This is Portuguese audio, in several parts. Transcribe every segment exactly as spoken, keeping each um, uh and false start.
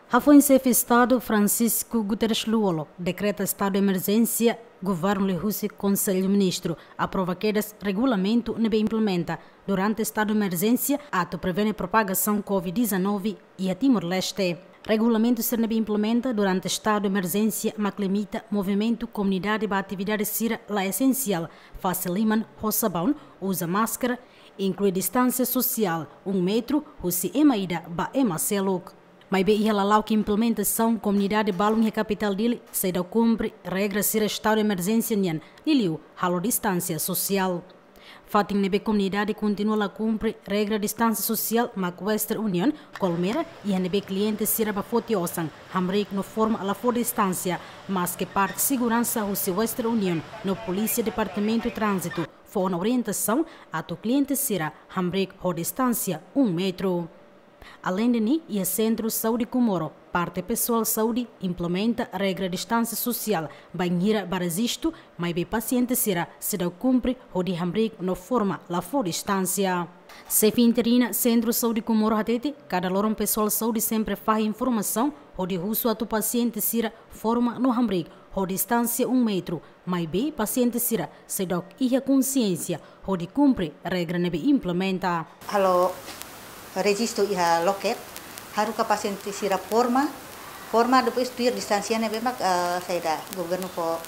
Foi chefe de Estado Francisco Guterres Luolo decreta estado de emergência, governo Lehussi Conselho Ministro aprova quedas regulamento nebe implementa durante estado de emergência ato prevene propagação covid dezenove e a Timor-Leste. Regulamento ser nebe implementa durante estado de emergência mas limita movimento comunidade ba atividade sira lá essencial faciliman roçabão usa máscara inclui distância social um metro husi emaida ba emaceluk. Mas bem, ela lá que implementação comunidade balum e capital dele se dá cumpre regra ser estado de emergência nian liliu halo distância social. Fatim nebe comunidade continua a cumprir regra distância social mas Western Union Colmera e a nebe cliente sira ba foti osang hamrik no forma la for distância mas que parte segurança o se Western Union no polícia departamento trânsito for na orientação a tu cliente sira hamrik ho distância um metro. Além de ni, e a Centro Saúde Comoro, parte pessoal saúde implementa a regra de distância social, banheira para isto, mas bem paciente será se dá cumpre ou de hambrigo no forma la for distância. Chefe interina Centro Saúde Comoro hatete, cada lorão pessoal saúde sempre faz informação ou de uso a tu paciente será forma no hambrigo ou distância um metro, mas bem paciente será se dá ia consciência ou de cumpre a regra nebe implementa. Halo. Registro iha loket haru ka paciente sira forma forma depois tuir distansinya bemak uh, saya da governo po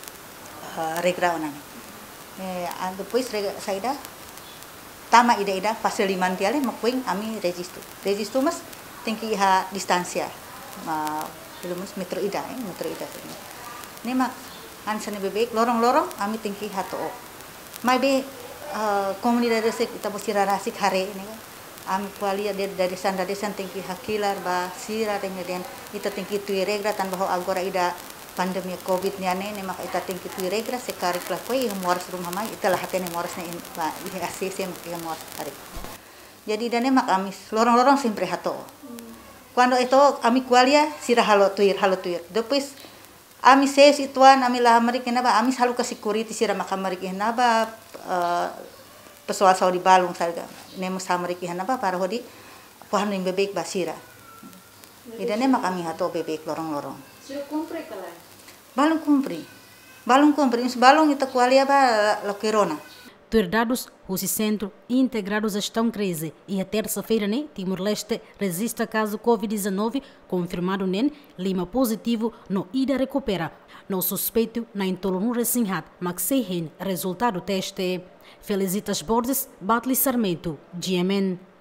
uh, regra onan eh depois saya da tama ida ida pasal liman tiale makuing ami registro registro mas tingki iha distansia ma belum metro ida eh metro ida ni mak ansane bebek lorong-lorong ami tingki hato mai be uh, komunitas kita posira rasik hare ini Ami kualia dari sana desan tinggi hakilar ba sira dengan ita tinggi tui regra tan bahwa agora ida pandemi covid ni ane maka ita tinggi tui regra sekari kelakoi yang muaras rumah mai ita lah hatene muaras ni ba ini asisi yang muaras hari. Jadi dane mak ami lorong-lorong sempre hato. Quando itu ami kualia sira halo tuir halo tuir. Depois ami ses ituan ami lah amari kenapa ami selalu ke security sira mak amari kenapa uh, pessoal saudi balung sarga nemo samariki hanapa para hodi pohon yang bebek basira idane mak kami hato bebek lorong-lorong sudah kumpri kala balung kumpri balung kumpri balung ita kualia ba lokerona Ter dados os centro integrados estão crise e a terça-feira né Timor-Leste resiste caso covid dezenove confirmado nem lima positivo no ida recupera no suspeito na intolonu resinhat mas sem resultado teste Felicitas Borges Batli Sarmento G M N